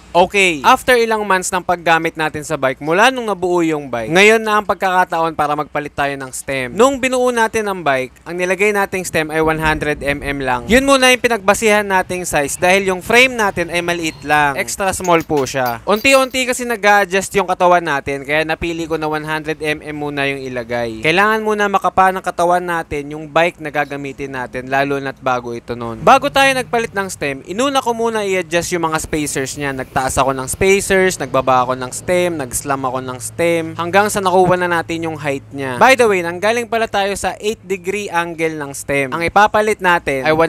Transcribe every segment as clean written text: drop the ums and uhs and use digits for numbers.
Okay, after ilang months ng paggamit natin sa bike, mula nung nabuo yung bike, ngayon na ang pagkakataon para magpalit tayo ng stem. Nung binuo natin ang bike, ang nilagay nating stem ay 100mm lang. Yun muna yung pinagbasihan nating size dahil yung frame natin ay maliit lang. Extra small po siya. Unti-unti kasi nag-adjust yung katawan natin, kaya napili ko na 100mm muna yung ilagay. Kailangan muna makapa ng katawan natin yung bike na gagamitin natin, lalo na't bago ito nun. Bago tayo nagpalit ng stem, inuna ko muna i-adjust yung mga spacers niya. Nagtaas ako ng spacers, nagbaba ako ng stem, nag-slam ako ng stem, hanggang sa nakuha na natin yung height niya. By the way, nanggaling pala tayo sa 8-degree angle ng stem. Ang ipapalit natin ay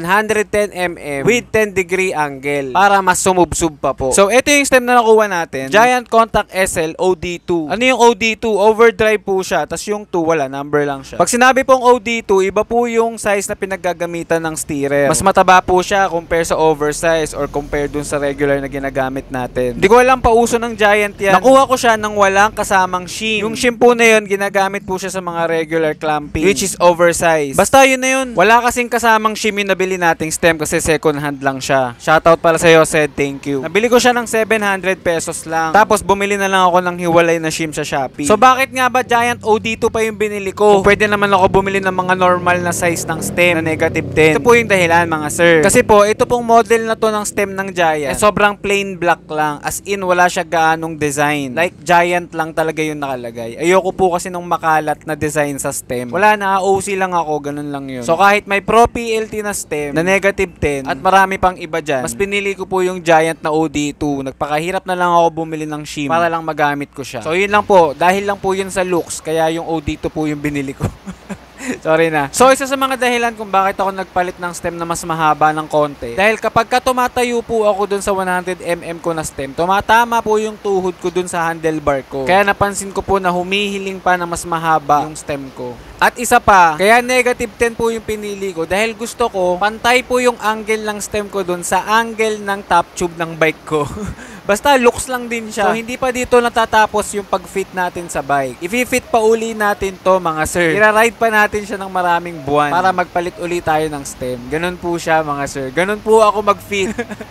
110mm with 10-degree angle para mas sumubsub pa po. So, ito yung stem na nakuha natin. Giant Contact SL OD2. Ano yung OD2? Overdrive po siya, tas yung 2 wala, number lang siya. Pag sinabi pong OD2, iba po yung size na pinaggagamitan ng steerer. Mas mataba po siya compare sa oversize or compare dun sa regular na ginagamit natin. Hindi ko alam pauso ng Giant yan. Nakuha ko siya ng walang kasamang shim. Yung shim po na yun, ginagamit po siya sa mga regular clamping, which is oversize. Basta yun na yun. Wala kasing kasamang shim yung nabili nating stem kasi second hand lang siya. Shoutout pala sa'yo, Sed. Thank you. Nabili ko siya ng 700 pesos lang. Tapos bumili na lang ako ng hiwalay na shim sa Shopee. So bakit nga ba Giant OD2 pa yung binili ko? Kung pwede naman ako bumili ng mga normal na size ng stem na negative 10. Ito po yung dahilan, mga sir. Kasi po, ito pong model na to ng stem ng Giant, sobrang plain black lang. As in, wala siya gaanong design. Like, Giant lang talaga yung nakalagay. Ayoko po kasi nung makalat na design sa stem. Wala na, OC lang ako, ganun lang yun. So, kahit may Pro PLT na stem na negative 10 at marami pang iba dyan, mas pinili ko po yung Giant na OD2. Nagpakahirap na lang ako bumili ng shim para lang magamit ko siya. So, yun lang po. Dahil lang po yun sa looks, kaya yung OD2 po yung binili ko. Sorry na. So, isa sa mga dahilan kung bakit ako nagpalit ng stem na mas mahaba ng konti. Dahil kapag ka tumatayo po ako dun sa 100mm ko na stem, tumatama po yung tuhod ko dun sa handlebar ko. Kaya napansin ko po na humihiling pa na mas mahaba yung stem ko. At isa pa, kaya negative 10 po yung pinili ko dahil gusto ko pantay po yung angle ng stem ko dun sa angle ng top tube ng bike ko. Basta looks lang din siya. So, hindi pa dito natatapos yung pag-fit natin sa bike. I-fit pa uli natin to, mga sir. I-ride pa natin siya ng maraming buwan para magpalit uli tayo ng stem. Ganun po siya, mga sir. Ganun po ako mag-fit.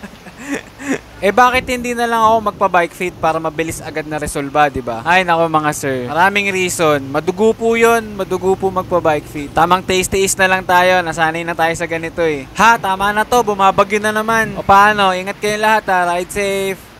Bakit hindi na lang ako magpa-bike fit para mabilis agad na resolba, di ba? Ay, nako mga sir. Maraming reason. Madugo po yun. Madugo po magpa-bike fit. Tamang taste-taste na lang tayo. Nasanay na tayo sa ganito eh. Ha, tama na to. Bumabagyo na naman. O paano? Ingat kayo lahat ha. Ride safe.